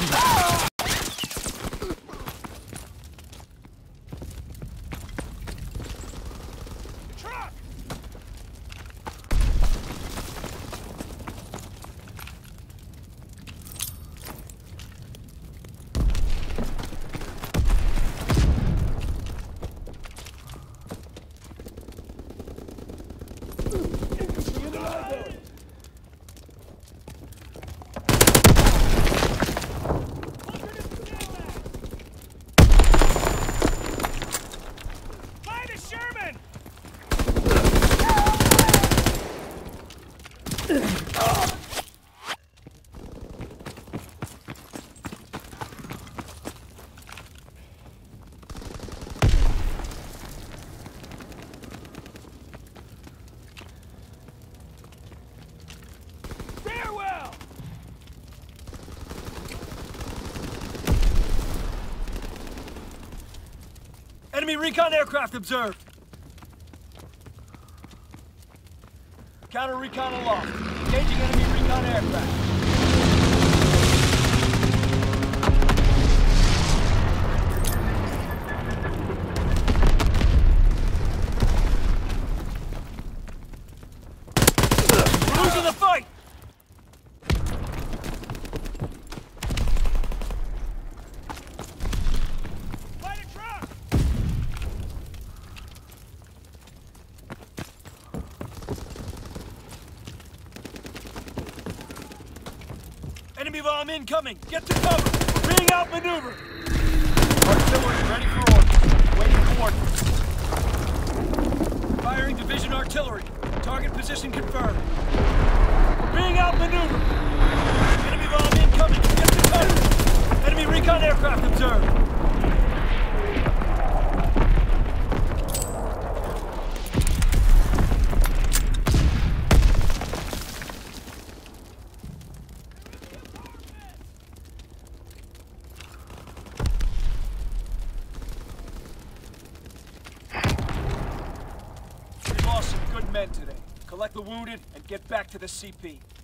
Enemy recon aircraft observed. Counter recon aloft. Engaging enemy recon aircraft. Losing the fight! Enemy bomb incoming! Get to cover! We're being outmaneuvered! Artillery ready for orders. Waiting coordinates. Firing division artillery. Target position confirmed. We're being outmaneuvered! Enemy bomb incoming! Get to cover! Enemy recon aircraft observed. Men today. Collect the wounded and get back to the CP.